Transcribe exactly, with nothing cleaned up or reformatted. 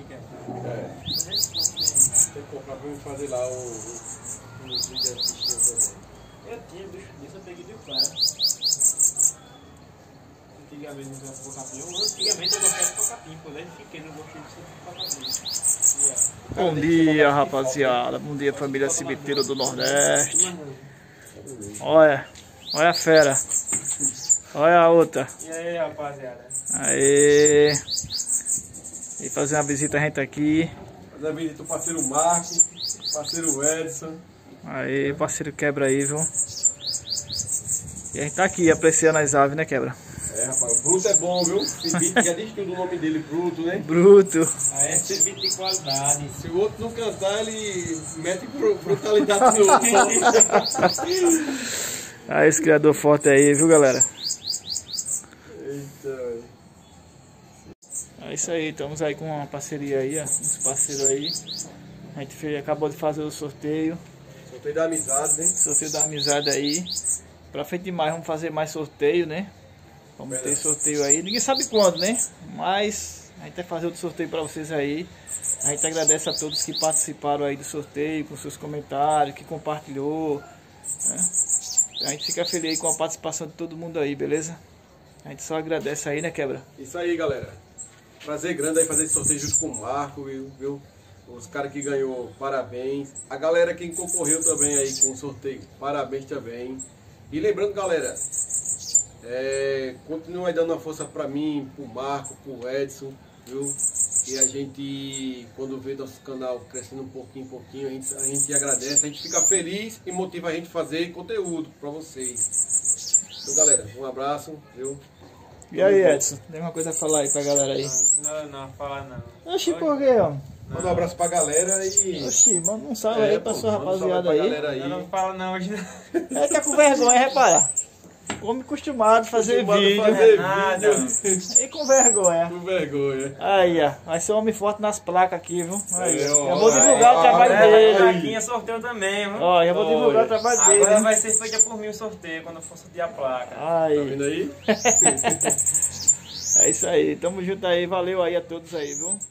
É. Tem que comprar pra mim fazer lá o, o, o vídeo de assistir também. Eu tinha bicho disso, eu peguei de cara. Antigamente não gostava de cocapinho. Antigamente eu gostava de cocapinho, por aí fiquei, não gostei de cocapinho. Bom dia, rapaziada. Bom dia, família Cibiteiro do Nordeste. Olha, olha a fera. Olha a outra. E aí, rapaziada? Aê. E fazer uma visita a gente aqui. Fazer uma visita ao parceiro Marco, parceiro Edson. Aí, parceiro Quebra aí, viu? E a gente tá aqui apreciando as aves, né, Quebra? É, rapaz, o Bruto é bom, viu? Cibite, já diz tudo o nome dele, Bruto, né? Bruto. Ah, é cibite de qualidade. Se o outro não cantar, ele mete brutalidade no outro. Aí, esse criador forte aí, viu, galera? Eita. É isso aí, estamos aí com uma parceria aí, ó, uns parceiros aí. A gente fez, acabou de fazer o sorteio. Sorteio da amizade, né? Sorteio da amizade aí. Pra frente de mais, vamos fazer mais sorteio, né? Vamos ter sorteio aí. Ninguém sabe quando, né? Mas a gente vai fazer outro sorteio pra vocês aí. A gente agradece a todos que participaram aí do sorteio, com seus comentários, que compartilhou, né? A gente fica feliz aí com a participação de todo mundo aí, beleza? A gente só agradece aí, né, Quebra? Isso aí, galera. Prazer grande aí fazer esse sorteio junto com o Marco, viu? viu? Os caras que ganhou, parabéns. A galera que concorreu também aí com o sorteio, parabéns também. E lembrando, galera, é, continua aí dando uma força pra mim, pro Marco, pro Edson, viu? E a gente, quando vê nosso canal crescendo um pouquinho, pouquinho, a gente, a gente agradece, a gente fica feliz e motiva a gente a fazer conteúdo pra vocês. Então, galera, um abraço, viu? E aí, Edson? Tem uma coisa a falar aí pra galera aí? Não, não, fala não. Oxi, por quê, ó? Manda um abraço pra galera e... Oxi, manda um salve É, aí pra pô, sua manda um salve rapaziada pra aí. galera aí. Não, não fala não hoje não. É que é com vergonha, repara. Homem acostumado a fazer Acostumado a vídeo. fazer nada. vídeo. E com vergonha. Com vergonha. Aí, ó. Vai ser um homem forte nas placas aqui, viu? Aí, É, ó. ó, Eu vou ó, divulgar ó, o trabalho ó, dele. ó, ó, Plaquinha sorteio também, viu? Ó, já vou divulgar Olha. o trabalho dele. Agora hein? vai ser feita por mim o sorteio, quando eu for sortear a placa. Tá Aí. vendo aí? É isso aí. Tamo junto aí. Valeu aí a todos aí, viu?